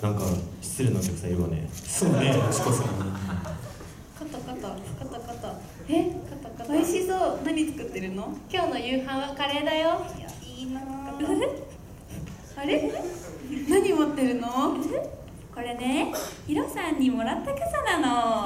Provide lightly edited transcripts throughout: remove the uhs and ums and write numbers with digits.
なんか失礼なお客さんいるわね。そうね、チコさん。 カタカタカタカタ。え、カタカタ。美味しそう。何作ってるの？今日の夕飯はカレーだよ。いや、いいな。あれ？何持ってるの？ これね、ヒロさんにもらった傘なの。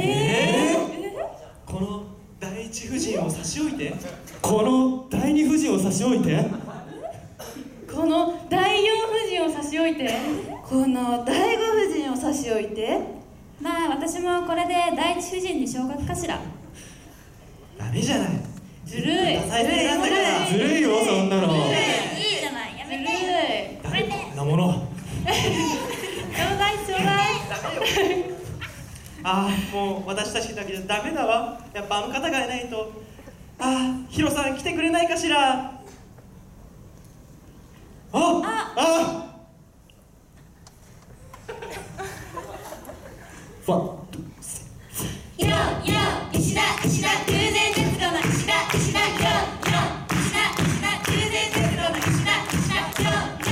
この第一夫人を差し置いて。この第二夫人を差し置いて。 この第四夫人を差し置いて。この第五夫人を差し置いて。 まあ私もこれで第一夫人に昇格かしら。 ダメじゃない。 ずるい。 ずるいよ、そんなの。 いいじゃない、やめて。 誰こんなもの。 ちょうだいちょうだい。 ああ、もう私たちだけじゃダメだわ。やっぱあの方がいないと。ああ、ヒロさん来てくれないかしら。 ヒロ、石田、空前絶後の石田、ヒロ、石田、空前絶後の石田、ヒロ、空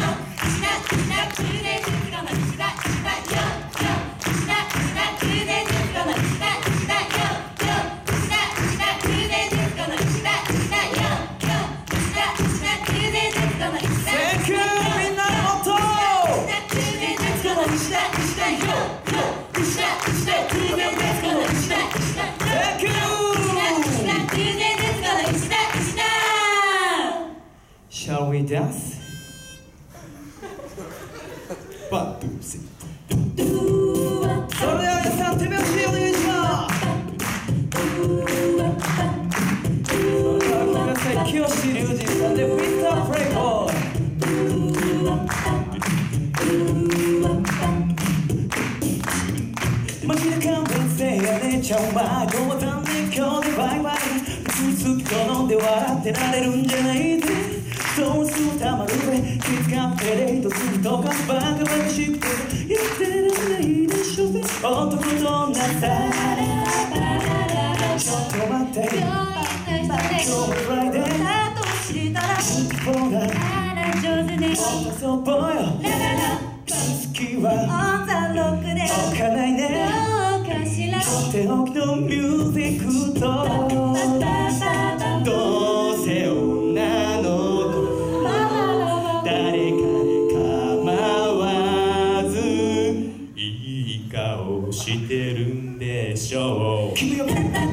前絶後の石田、空前絶後の石田、 Shall we dance? 1、2、3。それでは皆さん手拍子お願いします。それでは聞かせ清志隆人さんで Mr. Playboy。マジで勘弁せやねちゃうまい。ごまたんで今日でバイバイ。好きと飲んで笑ってられるんじゃないぜ。そうするたまるで気遣ってデートするとかバカバカしくて言ってられないでしょうぜ。男となったちょっと待って今日はフライデーだと知れたらほら上手ね。 そうぽよ好きはオンザロックで置かないね。 どうかしら。 とっておきのミュージックとどうせ女の子誰かで構わずいい顔してるんでしょう。君が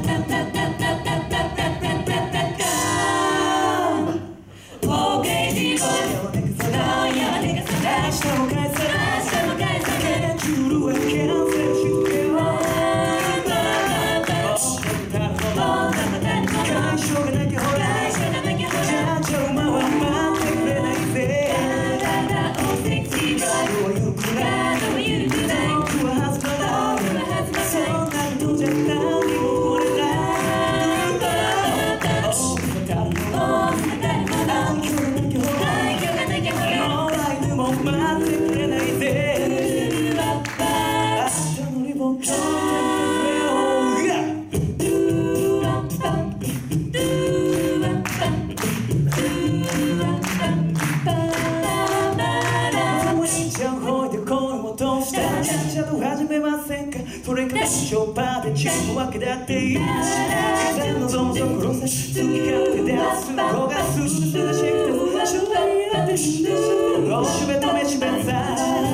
それからショーパーでチーム分けだっていい。風のどんどん殺せ好き勝手で明日の方がすぐすぐしくて将来やって死んでしまうおしべとめしべさ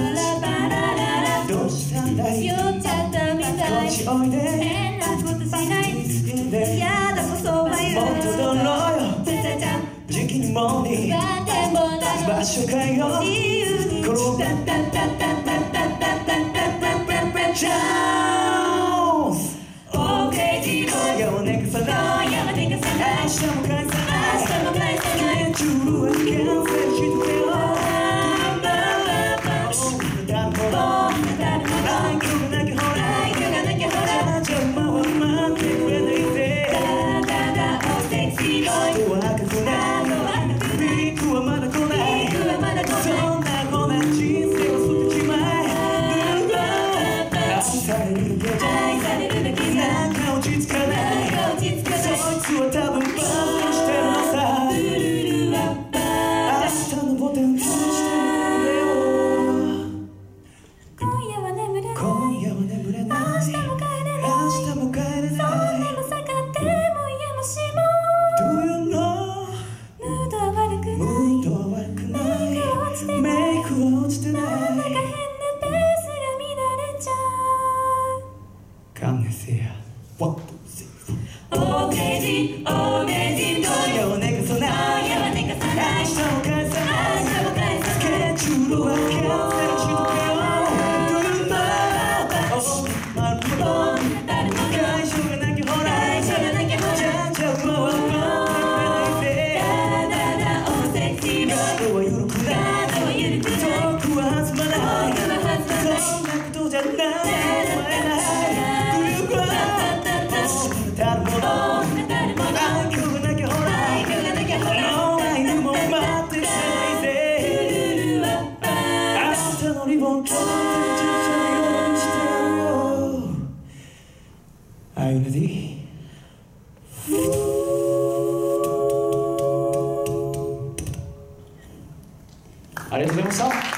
どうしたんだい酔っちゃったみたい。 こっちおいで変なことしないやだこそは言うもっとどろよ時期にもに場所変えよう自由に転がチャンス OK 自分よねかさない明日も返さないスケジュールはキャンセルしてくれよ誰も愛嬌がなきゃほらじゃあ馬は待ってくれないぜ人は赤くないピークはまだ来ないそんなこんな人生を捨てちまえ愛されるだけじゃなんか落ち着かないそいつは多分バーンしてるのさ明日のボタン押してみてよのリボンちょっとようにしてやるよ。 Are you ready? ありがとうございました。